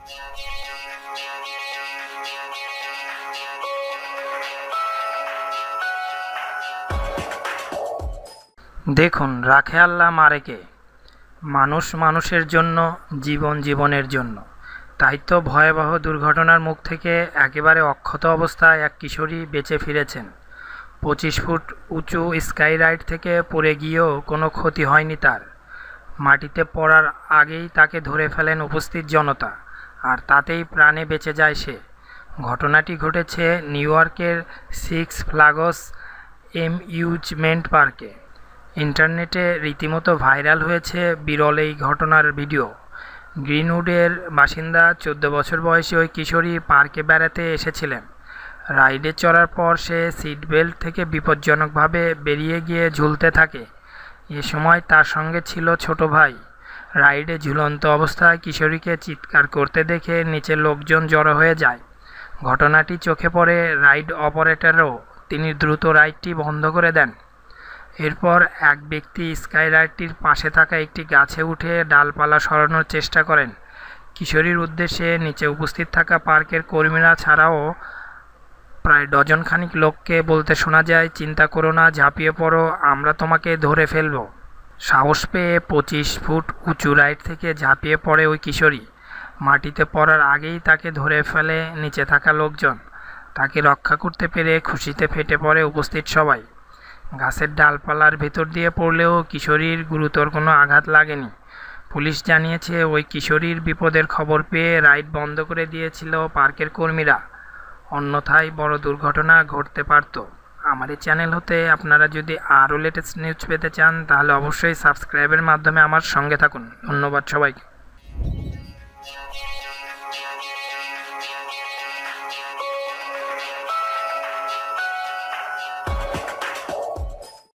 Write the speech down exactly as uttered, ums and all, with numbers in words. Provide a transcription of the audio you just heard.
দেখুন, রাখে আল্লাহ মারে কে। মানুষ মানুষের জন্য, জীবন জীবনের জন্য। তাই তো ভয়াবহ দুর্ঘটনার মুখ থেকে একেবারে অক্ষত অবস্থায় এক কিশোরী বেঁচে ফিরেছেন। পঁচিশ ফুট উঁচু স্কাই রাইড থেকে পড়ে গিয়েও কোনো ক্ষতি হয়নি তার। মাটিতে পড়ার আগেই তাকে ধরে ফেলেন উপস্থিত জনতা, আর তাতেই প্রাণে বেঁচে যায় সে। ঘটনাটি ঘটেছে নিউ ইয়র্কের সিক্স ফ্ল্যাগস অ্যামিউজমেন্ট পার্কে। ইন্টারনেটে রীতিমতো ভাইরাল হয়েছে বিরল এই ঘটনার ভিডিও। নউড-এর বাসিন্দা চোদ্দ বছর বয়সী ওই কিশোরী পার্কে বেড়াতে এসেছিলেন। রাইডে চড়ার পর সে সিট বেল্ট থেকে বিপজ্জনকভাবে বেরিয়ে গিয়ে ঝুলতে থাকে। এ সময় তার সঙ্গে ছিল ছোট ভাই। রাইডে ঝুলন্ত অবস্থায় কিশোরীকে চিৎকার করতে দেখে নিচে লোকজন জড়ো হয়ে যায়। ঘটনাটি চোখে পড়ে রাইড অপারেটরও। তিনি দ্রুত রাইডটি বন্ধ করে দেন। এরপর এক ব্যক্তি স্কাই রাইডটির পাশে থাকা একটি গাছে উঠে ডালপালা সরানোর চেষ্টা করেন। কিশোরীর উদ্দেশ্যে নিচে উপস্থিত থাকা পার্কের কর্মীরা ছাড়াও প্রায় ডজন খানিক লোককে বলতে শোনা যায়, চিন্তা করো না, ঝাঁপিয়ে পড়ো, আমরা তোমাকে ধরে ফেলব। সাহস পেয়ে পঁচিশ ফুট উঁচু রাইড থেকে ঝাঁপিয়ে পড়ে ওই কিশোরী। মাটিতে পড়ার আগেই তাকে ধরে ফেলে নিচে থাকা লোকজন। তাকে রক্ষা করতে পেরে খুশিতে ফেটে পড়ে উপস্থিত সবাই। গাছের ডালপালার ভেতর দিয়ে পড়লেও কিশোরীর গুরুতর কোনো আঘাত লাগেনি। পুলিশ জানিয়েছে, ওই কিশোরীর বিপদের খবর পেয়ে রাইড বন্ধ করে দিয়েছিল পার্কের কর্মীরা। অন্যথায় বড় দুর্ঘটনা ঘটতে পারত। আমার এই চ্যানেল হতে আপনারা যদি আরও লেটেস্ট নিউজ পেতে চান তাহলে অবশ্যই সাবস্ক্রাইবের মাধ্যমে আমার সঙ্গে থাকুন। ধন্যবাদ সবাইকে।